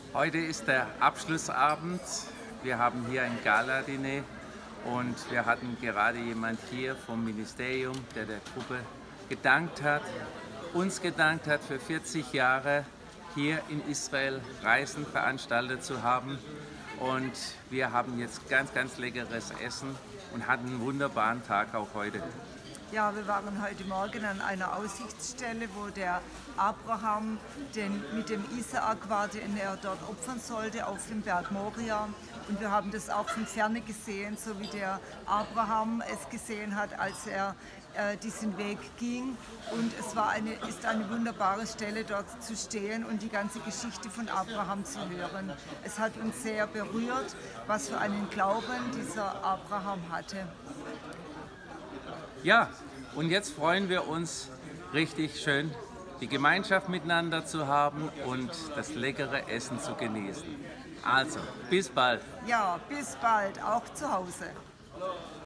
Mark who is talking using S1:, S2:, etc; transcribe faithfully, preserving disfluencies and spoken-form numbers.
S1: Heute ist der Abschlussabend. Wir haben hier ein Gala-Diner und wir hatten gerade jemand hier vom Ministerium, der der Gruppe gedankt hat, uns gedankt hat für vierzig Jahre hier in Israel Reisen veranstaltet zu haben. Und wir haben jetzt ganz, ganz leckeres Essen und hatten einen wunderbaren Tag auch heute.
S2: Ja, wir waren heute Morgen an einer Aussichtsstelle, wo der Abraham den, mit dem Isaak war, den er dort opfern sollte, auf dem Berg Moria. Und wir haben das auch von Ferne gesehen, so wie der Abraham es gesehen hat, als er äh, diesen Weg ging. Und es war eine, ist eine wunderbare Stelle, dort zu stehen und die ganze Geschichte von Abraham zu hören. Es hat uns sehr berührt, was für einen Glauben dieser Abraham hatte.
S1: Ja, und jetzt freuen wir uns richtig schön, die Gemeinschaft miteinander zu haben und das leckere Essen zu genießen. Also, bis bald.
S2: Ja, bis bald, auch zu Hause.